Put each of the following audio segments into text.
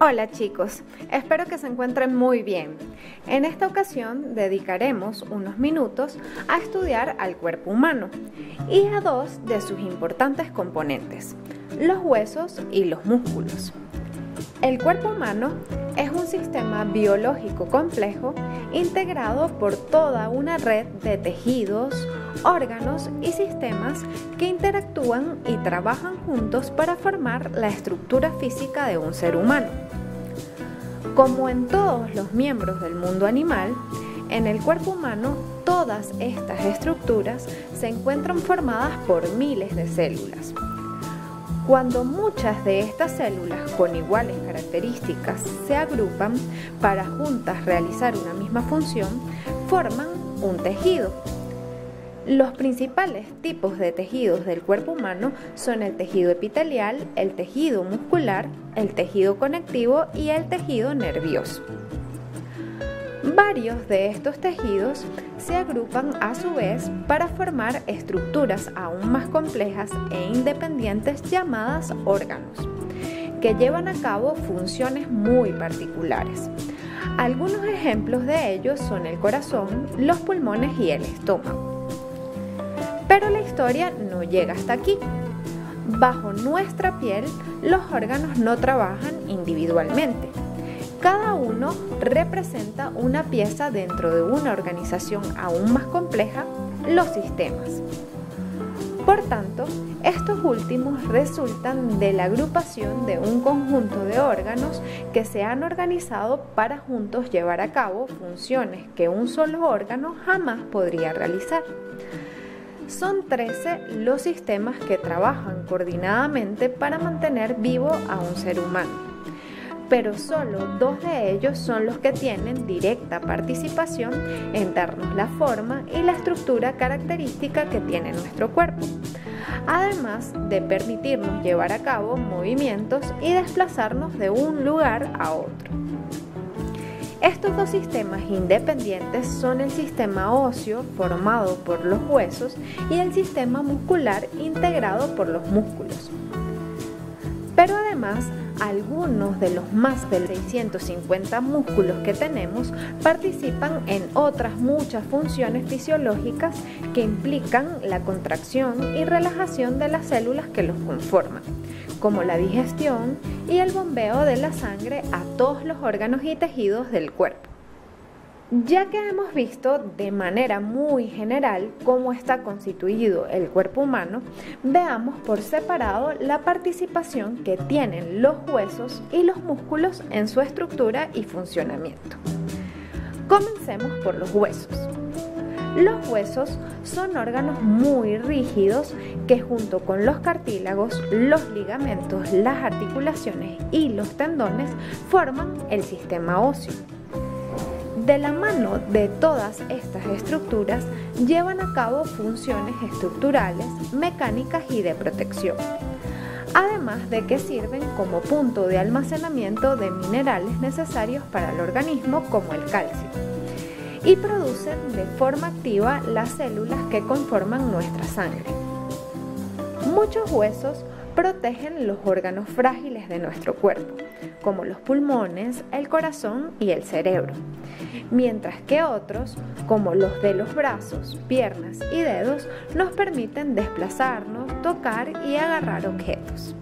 Hola chicos, espero que se encuentren muy bien. En esta ocasión dedicaremos unos minutos a estudiar al cuerpo humano y a dos de sus importantes componentes, los huesos y los músculos. El cuerpo humano es un sistema biológico complejo integrado por toda una red de tejidos, órganos y sistemas que interactúan y trabajan juntos para formar la estructura física de un ser humano. Como en todos los miembros del mundo animal, en el cuerpo humano todas estas estructuras se encuentran formadas por miles de células. Cuando muchas de estas células con iguales características se agrupan para juntas realizar una misma función, forman un tejido. Los principales tipos de tejidos del cuerpo humano son el tejido epitelial, el tejido muscular, el tejido conectivo y el tejido nervioso. Varios de estos tejidos se agrupan a su vez para formar estructuras aún más complejas e independientes llamadas órganos, que llevan a cabo funciones muy particulares. Algunos ejemplos de ellos son el corazón, los pulmones y el estómago. Pero la historia no llega hasta aquí. Bajo nuestra piel, los órganos no trabajan individualmente. Cada uno representa una pieza dentro de una organización aún más compleja, los sistemas. Por tanto, estos últimos resultan de la agrupación de un conjunto de órganos que se han organizado para juntos llevar a cabo funciones que un solo órgano jamás podría realizar. Son 13 los sistemas que trabajan coordinadamente para mantener vivo a un ser humano, pero solo 2 de ellos son los que tienen directa participación en darnos la forma y la estructura característica que tiene nuestro cuerpo, además de permitirnos llevar a cabo movimientos y desplazarnos de un lugar a otro. Estos 2 sistemas independientes son el sistema óseo, formado por los huesos, y el sistema muscular, integrado por los músculos. Pero además, algunos de los más de 650 músculos que tenemos participan en otras muchas funciones fisiológicas que implican la contracción y relajación de las células que los conforman, como la digestión y el bombeo de la sangre a todos los órganos y tejidos del cuerpo. Ya que hemos visto de manera muy general cómo está constituido el cuerpo humano, veamos por separado la participación que tienen los huesos y los músculos en su estructura y funcionamiento. Comencemos por los huesos. Los huesos son órganos muy rígidos que junto con los cartílagos, los ligamentos, las articulaciones y los tendones forman el sistema óseo. De la mano de todas estas estructuras llevan a cabo funciones estructurales, mecánicas y de protección, además de que sirven como punto de almacenamiento de minerales necesarios para el organismo como el calcio, y producen de forma activa las células que conforman nuestra sangre. Muchos huesos protegen los órganos frágiles de nuestro cuerpo, como los pulmones, el corazón y el cerebro, mientras que otros, como los de los brazos, piernas y dedos, nos permiten desplazarnos, tocar y agarrar objetos.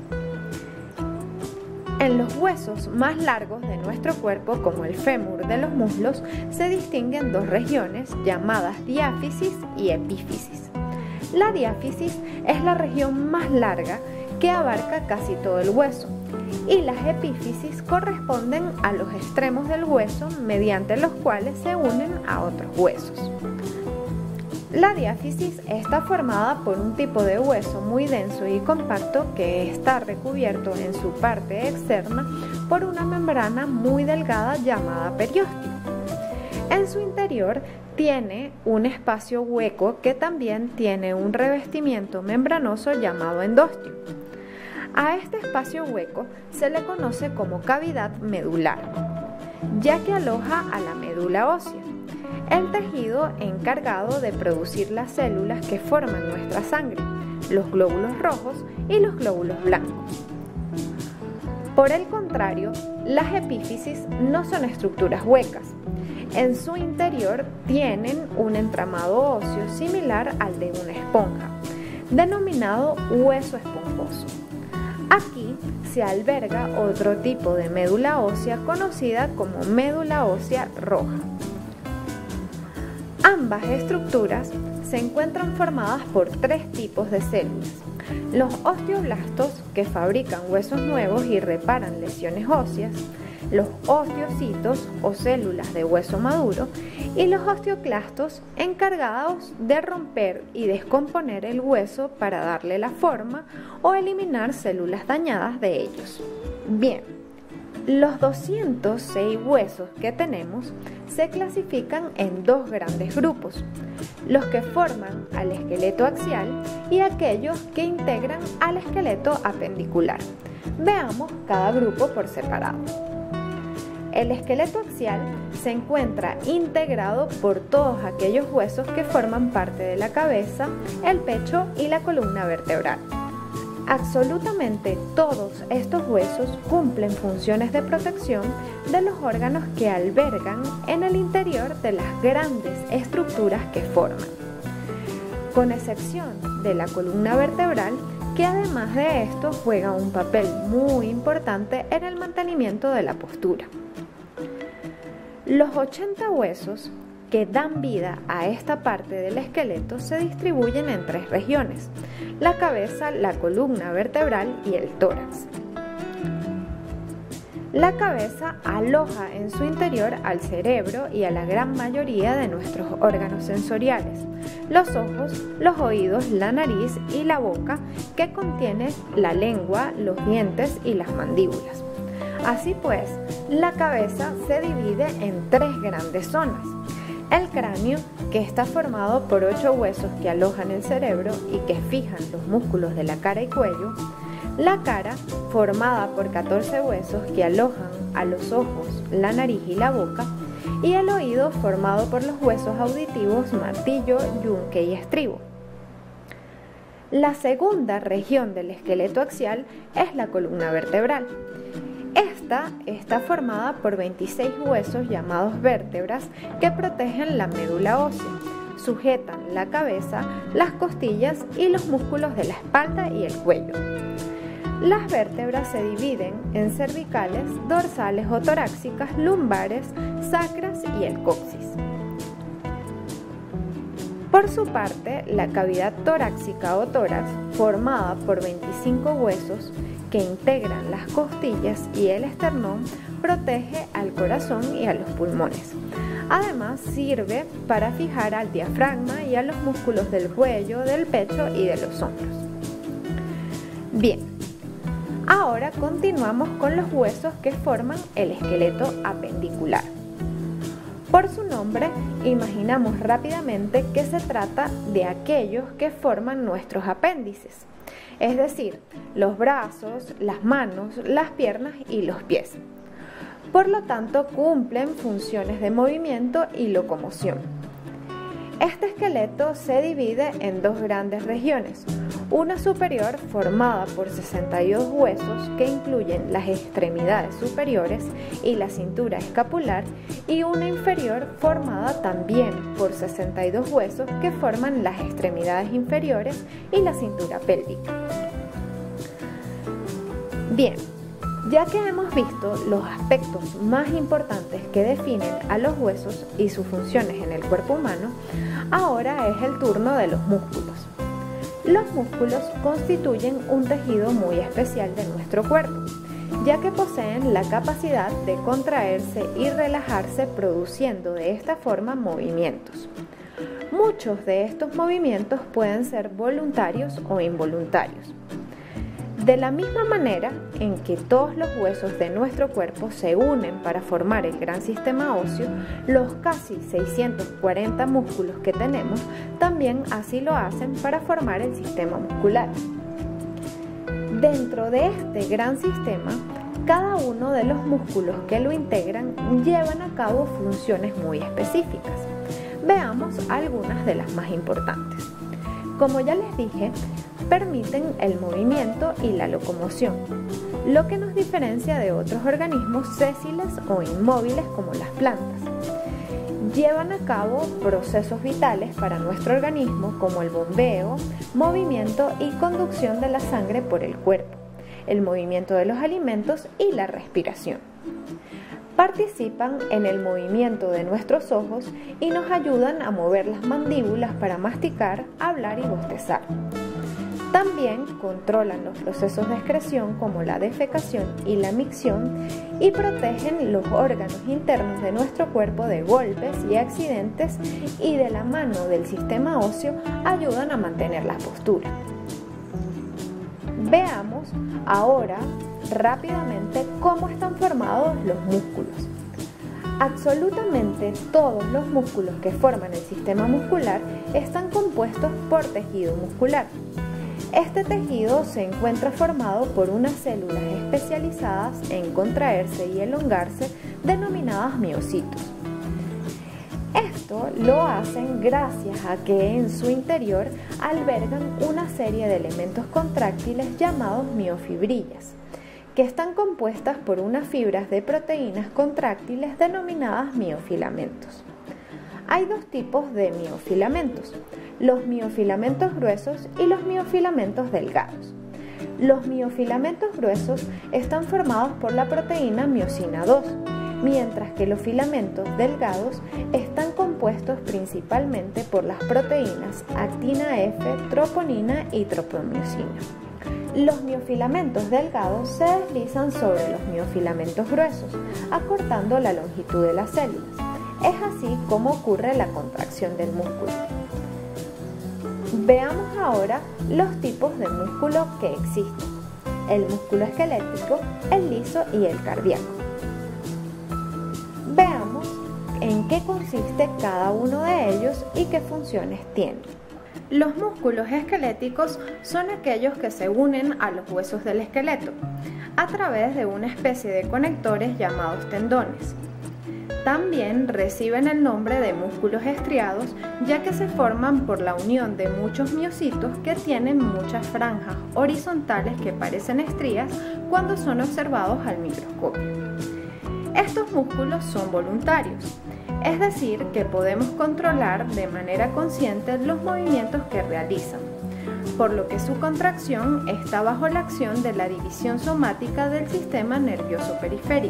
En los huesos más largos de nuestro cuerpo, como el fémur de los muslos, se distinguen 2 regiones llamadas diáfisis y epífisis. La diáfisis es la región más larga que abarca casi todo el hueso, y las epífisis corresponden a los extremos del hueso mediante los cuales se unen a otros huesos. La diáfisis está formada por un tipo de hueso muy denso y compacto que está recubierto en su parte externa por una membrana muy delgada llamada periósteo. En su interior tiene un espacio hueco que también tiene un revestimiento membranoso llamado endostio. A este espacio hueco se le conoce como cavidad medular, ya que aloja a la médula ósea, el tejido encargado de producir las células que forman nuestra sangre, los glóbulos rojos y los glóbulos blancos. Por el contrario, las epífisis no son estructuras huecas. En su interior tienen un entramado óseo similar al de una esponja, denominado hueso esponjoso. Aquí se alberga otro tipo de médula ósea conocida como médula ósea roja. Ambas estructuras se encuentran formadas por tres tipos de células: los osteoblastos, que fabrican huesos nuevos y reparan lesiones óseas; los osteocitos o células de hueso maduro; y los osteoclastos, encargados de romper y descomponer el hueso para darle la forma o eliminar células dañadas de ellos. Bien, los 206 huesos que tenemos se clasifican en dos grandes grupos: los que forman al esqueleto axial y aquellos que integran al esqueleto apendicular. Veamos cada grupo por separado. El esqueleto axial se encuentra integrado por todos aquellos huesos que forman parte de la cabeza, el pecho y la columna vertebral. Absolutamente todos estos huesos cumplen funciones de protección de los órganos que albergan en el interior de las grandes estructuras que forman, con excepción de la columna vertebral, que además de esto juega un papel muy importante en el mantenimiento de la postura. Los 80 huesos que dan vida a esta parte del esqueleto se distribuyen en tres regiones: la cabeza, la columna vertebral y el tórax. La cabeza aloja en su interior al cerebro y a la gran mayoría de nuestros órganos sensoriales: los ojos, los oídos, la nariz y la boca, que contiene la lengua, los dientes y las mandíbulas. Así pues, la cabeza se divide en tres grandes zonas: el cráneo, que está formado por 8 huesos que alojan el cerebro y que fijan los músculos de la cara y cuello; la cara, formada por 14 huesos que alojan a los ojos, la nariz y la boca; y el oído, formado por los huesos auditivos martillo, yunque y estribo. La segunda región del esqueleto axial es la columna vertebral. Esta está formada por 26 huesos llamados vértebras que protegen la médula ósea, sujetan la cabeza, las costillas y los músculos de la espalda y el cuello. Las vértebras se dividen en cervicales, dorsales o torácicas, lumbares, sacras y el coxis. Por su parte, la cavidad torácica o tórax, formada por 25 huesos que integran las costillas y el esternón, protege al corazón y a los pulmones. Además, sirve para fijar al diafragma y a los músculos del cuello, del pecho y de los hombros. Bien, ahora continuamos con los huesos que forman el esqueleto apendicular. Por su nombre, imaginamos rápidamente que se trata de aquellos que forman nuestros apéndices, es decir, los brazos, las manos, las piernas y los pies. Por lo tanto, cumplen funciones de movimiento y locomoción. Este esqueleto se divide en dos grandes regiones: una superior, formada por 62 huesos que incluyen las extremidades superiores y la cintura escapular, y una inferior, formada también por 62 huesos que forman las extremidades inferiores y la cintura pélvica. Bien, ya que hemos visto los aspectos más importantes que definen a los huesos y sus funciones en el cuerpo humano, ahora es el turno de los músculos. Los músculos constituyen un tejido muy especial de nuestro cuerpo, ya que poseen la capacidad de contraerse y relajarse, produciendo de esta forma movimientos. Muchos de estos movimientos pueden ser voluntarios o involuntarios. De la misma manera en que todos los huesos de nuestro cuerpo se unen para formar el gran sistema óseo, los casi 640 músculos que tenemos también así lo hacen para formar el sistema muscular. Dentro de este gran sistema, cada uno de los músculos que lo integran llevan a cabo funciones muy específicas. Veamos algunas de las más importantes. Como ya les dije, permiten el movimiento y la locomoción. lo que nos diferencia de otros organismos sésiles o inmóviles como las plantas. Llevan a cabo procesos vitales para nuestro organismo como el bombeo, movimiento y conducción de la sangre por el cuerpo, el movimiento de los alimentos y la respiración. Participan en el movimiento de nuestros ojos y nos ayudan a mover las mandíbulas para masticar, hablar y bostezar. También controlan los procesos de excreción como la defecación y la micción y protegen los órganos internos de nuestro cuerpo de golpes y accidentes, y de la mano del sistema óseo ayudan a mantener la postura. Veamos ahora rápidamente cómo están formados los músculos. Absolutamente todos los músculos que forman el sistema muscular están compuestos por tejido muscular. Este tejido se encuentra formado por unas células especializadas en contraerse y elongarse, denominadas miocitos. Esto lo hacen gracias a que en su interior albergan una serie de elementos contráctiles llamados miofibrillas, que están compuestas por unas fibras de proteínas contráctiles denominadas miofilamentos. Hay dos tipos de miofilamentos: los miofilamentos gruesos y los miofilamentos delgados. Los miofilamentos gruesos están formados por la proteína miosina 2, mientras que los filamentos delgados están compuestos principalmente por las proteínas actina F, troponina y tropomiosina. Los miofilamentos delgados se deslizan sobre los miofilamentos gruesos, acortando la longitud de las células. Es así como ocurre la contracción del músculo. Veamos ahora los tipos de músculo que existen: el músculo esquelético, el liso y el cardíaco. Veamos en qué consiste cada uno de ellos y qué funciones tienen. Los músculos esqueléticos son aquellos que se unen a los huesos del esqueleto a través de una especie de conectores llamados tendones. También reciben el nombre de músculos estriados, ya que se forman por la unión de muchos miocitos que tienen muchas franjas horizontales que parecen estrías cuando son observados al microscopio. Estos músculos son voluntarios, es decir, que podemos controlar de manera consciente los movimientos que realizan, por lo que su contracción está bajo la acción de la división somática del sistema nervioso periférico.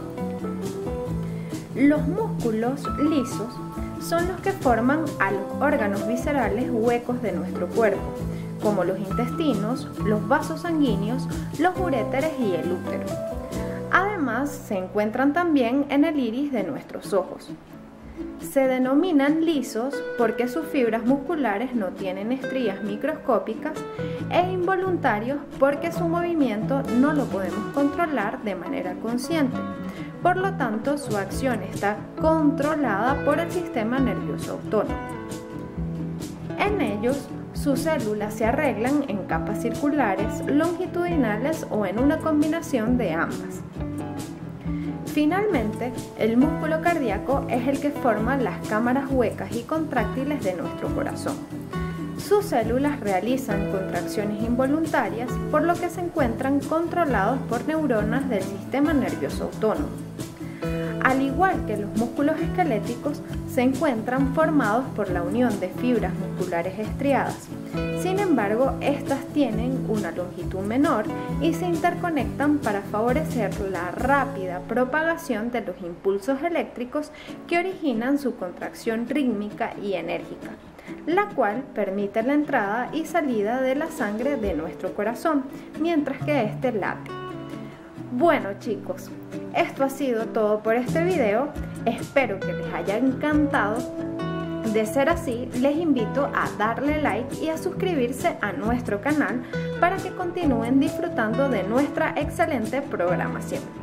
Los músculos lisos son los que forman a los órganos viscerales huecos de nuestro cuerpo, como los intestinos, los vasos sanguíneos, los uréteres y el útero. Además, se encuentran también en el iris de nuestros ojos. Se denominan lisos porque sus fibras musculares no tienen estrías microscópicas, e involuntarios porque su movimiento no lo podemos controlar de manera consciente. Por lo tanto, su acción está controlada por el sistema nervioso autónomo. En ellos, sus células se arreglan en capas circulares, longitudinales o en una combinación de ambas. Finalmente, el músculo cardíaco es el que forma las cámaras huecas y contráctiles de nuestro corazón. Sus células realizan contracciones involuntarias, por lo que se encuentran controlados por neuronas del sistema nervioso autónomo. Al igual que los músculos esqueléticos, se encuentran formados por la unión de fibras musculares estriadas. Sin embargo, estas tienen una longitud menor y se interconectan para favorecer la rápida propagación de los impulsos eléctricos que originan su contracción rítmica y enérgica, la cual permite la entrada y salida de la sangre de nuestro corazón, mientras que éste late. Bueno chicos, esto ha sido todo por este video, espero que les haya encantado. De ser así, les invito a darle like y a suscribirse a nuestro canal para que continúen disfrutando de nuestra excelente programación.